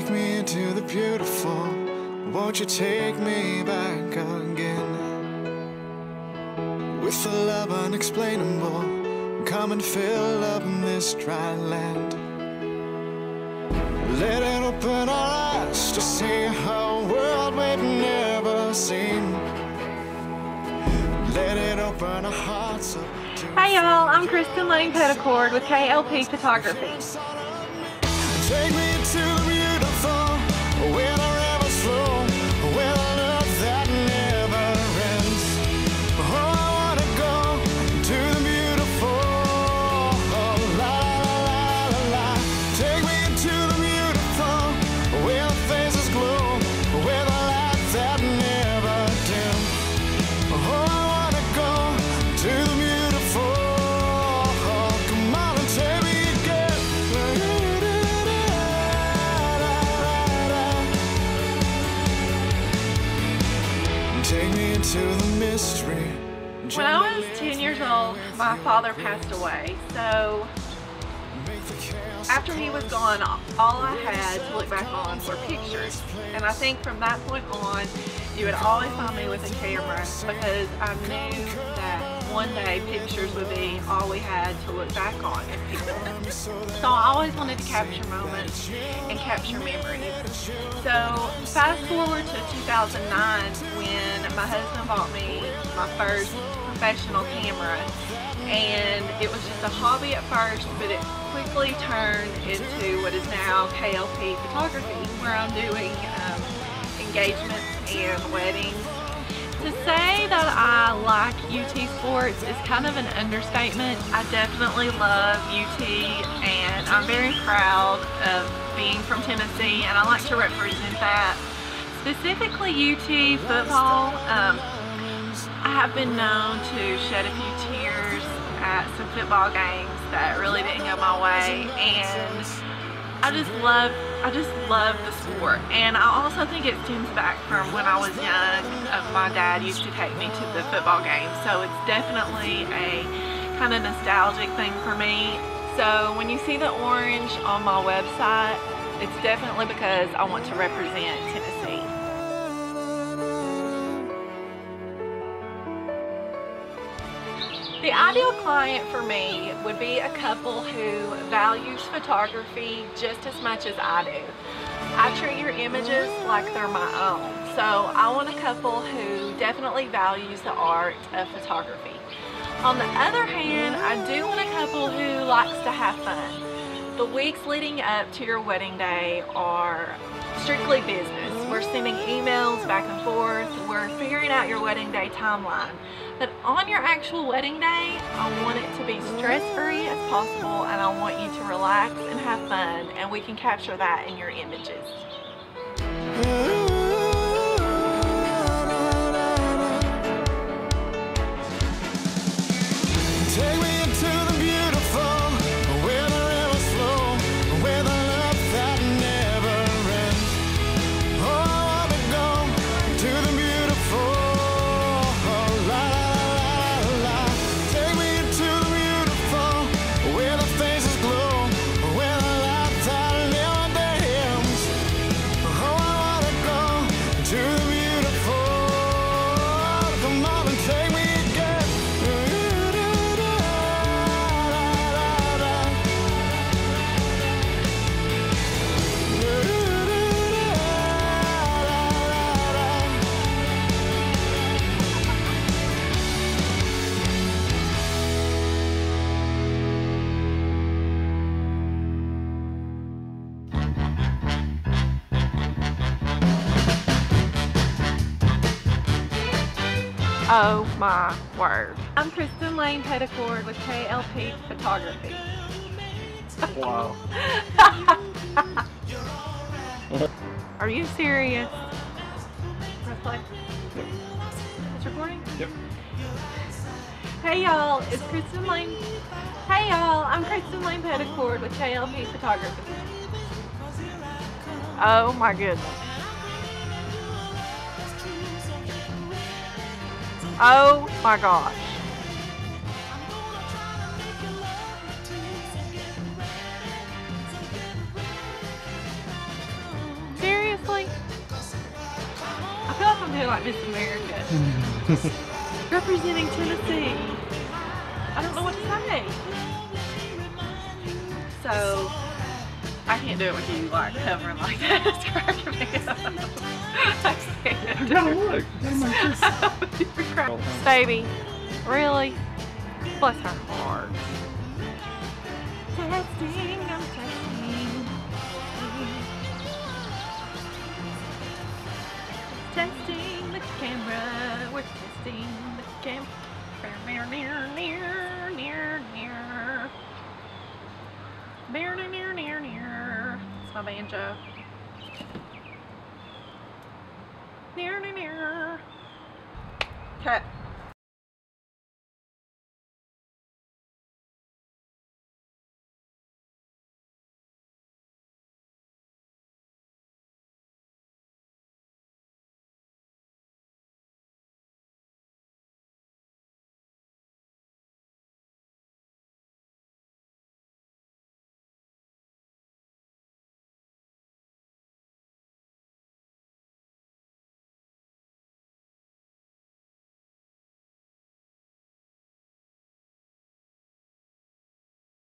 take me into the beautiful? Won't you take me back again? With a love unexplainable, come and fill up this dry land. Let it open our eyes to see a world we've never seen. Let it open our hearts up to... Hey y'all, I'm Kristin Layne Peddicord with KLP Photography. Take me to the beautiful, where the rivers flow, where the love that never ends. Oh, I wanna go to the beautiful, la la la la. Take me to the beautiful, where the faces glow, where the light that never dim. Oh, I wanna go to the beautiful. Come on and take me again. Take me into the mystery. When I was 10 years old, my father passed away. So after he was gone, all I had to look back on were pictures. And I think from that point on, you would always find me with a camera because I knew that one day pictures would be all we had to look back on as people. So I always wanted to capture moments and capture memories. So fast forward to 2009 when my husband bought me my first professional camera, and it was just a hobby at first, but it quickly turned into what is now KLP Photography, where I'm doing engagements and weddings. To say that I like UT sports is kind of an understatement. I definitely love UT, and I'm very proud of being from Tennessee, and I like to represent that. Specifically UT football, I have been known to shed a few tears at some football games that really didn't go my way, and I just love the sport. And I also think it stems back from when I was young. My dad used to take me to the football games, so it's definitely a kind of nostalgic thing for me. So when you see the orange on my website, it's definitely because I want to represent Tennessee. The ideal client for me would be a couple who values photography just as much as I do. I treat your images like they're my own. So I want a couple who definitely values the art of photography. On the other hand, I do want a couple who likes to have fun. The weeks leading up to your wedding day are strictly business. We're sending emails back and forth. We're figuring out your wedding day timeline. But on your actual wedding day, I want it to be stress-free as possible, and I want you to relax and have fun, and we can capture that in your images. Take me into the beautiful, where the rivers flow, where the love that never ends. Oh, I wanna go to the beautiful, la la la la. Take me into the beautiful, where the faces glow, where the light that never dims. Oh, I wanna go to the beautiful. Come on and take me again. Oh my word. I'm Kristin Layne Peddicord with KLP Photography. Wow. Are you serious? Press play. Yep. It's recording? Yep. Hey y'all, it's Kristin Layne. Hey y'all, I'm Kristin Layne Peddicord with KLP Photography. Oh my goodness. Oh my gosh. I'm doing like Miss America. Representing Tennessee. I don't know what to say. So, I can't do it with you like hovering like that. It's cracking me up. I can't. Gotta look. You're crying. Baby, really? Bless her heart. Testing, I'm testing. Testing the camera. We're testing the camera. Near, near, near, near, near. Near, near, near, near. It's my banjo. Near, near, near. Okay.